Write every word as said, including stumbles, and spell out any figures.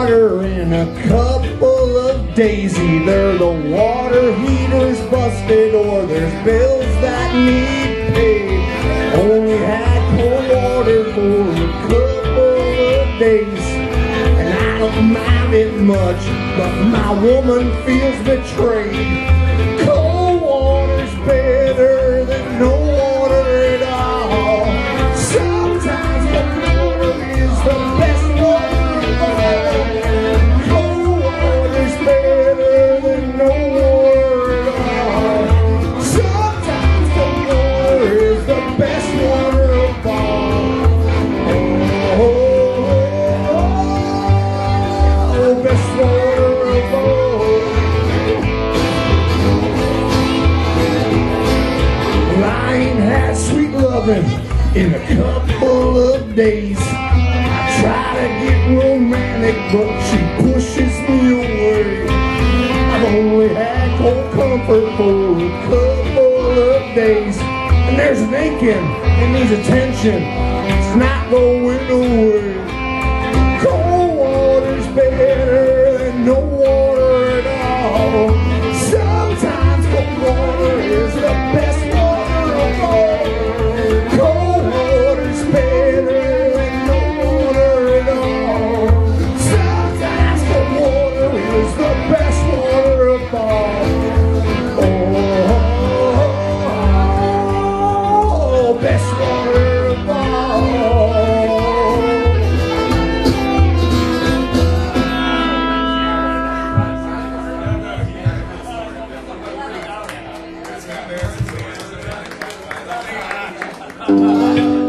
water in a couple of days. Either the water heater's busted or there's bills that need paid. Only had cold water for a couple of days, and I don't mind it much, but my woman feels betrayed. Cold water's better than no water at all. Sometimes the water is the best water of all. Cold water's better than no water at all. Sometimes the water is the best water of all. Oh, oh, oh, best water of all. Well, I ain't had sweet loving in a couple of days. I try to get romantic, but she pushes me away. I've only had cold comfort for a couple of days, and there's an aching and needs attention. It's not going away. Cold water's better than no water at all. Sometimes cold water is the best water of all. Cold water's better than no water at all. Sometimes cold water is the best water of all. Oh, best water of all. Thank you.